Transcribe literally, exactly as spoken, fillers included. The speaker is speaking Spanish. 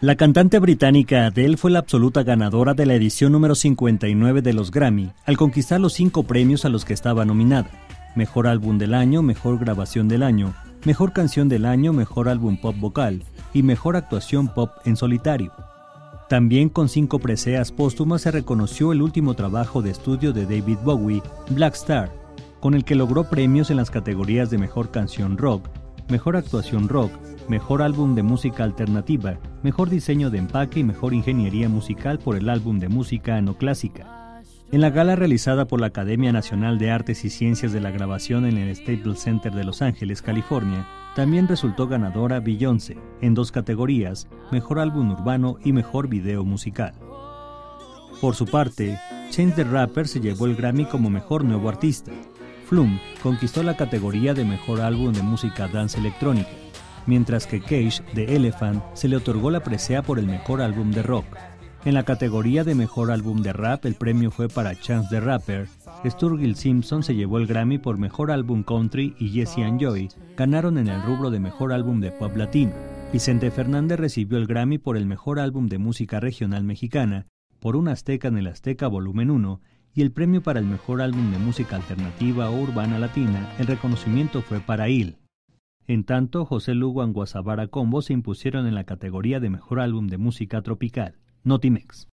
La cantante británica Adele fue la absoluta ganadora de la edición número cincuenta y nueve de los Grammy, al conquistar los cinco premios a los que estaba nominada: Mejor Álbum del Año, Mejor Grabación del Año, Mejor Canción del Año, Mejor Álbum Pop Vocal y Mejor Actuación Pop en Solitario. También con cinco preseas póstumas se reconoció el último trabajo de estudio de David Bowie, Black Star, con el que logró premios en las categorías de Mejor Canción Rock, Mejor Actuación Rock, Mejor Álbum de Música Alternativa, Mejor Diseño de Empaque y Mejor Ingeniería Musical por el Álbum de Música No Clásica. En la gala realizada por la Academia Nacional de Artes y Ciencias de la Grabación en el Staples Center de Los Ángeles, California, también resultó ganadora Beyoncé, en dos categorías, Mejor Álbum Urbano y Mejor Video Musical. Por su parte, Chance the Rapper se llevó el Grammy como Mejor Nuevo Artista. Flume conquistó la categoría de Mejor Álbum de Música Dance Electrónica, mientras que Cage de Elephant se le otorgó la presea por el Mejor Álbum de Rock. En la categoría de Mejor Álbum de Rap, el premio fue para Chance the Rapper. Sturgill Simpson se llevó el Grammy por Mejor Álbum Country y Jesse and Joy ganaron en el rubro de Mejor Álbum de Pop Latino. Vicente Fernández recibió el Grammy por el Mejor Álbum de Música Regional Mexicana por Un Azteca en el Azteca Volumen uno y el premio para el Mejor Álbum de Música Alternativa o Urbana Latina, el reconocimiento fue para Il. En tanto, José Lugo y Guasabara Combo se impusieron en la categoría de Mejor Álbum de Música Tropical. Notimex.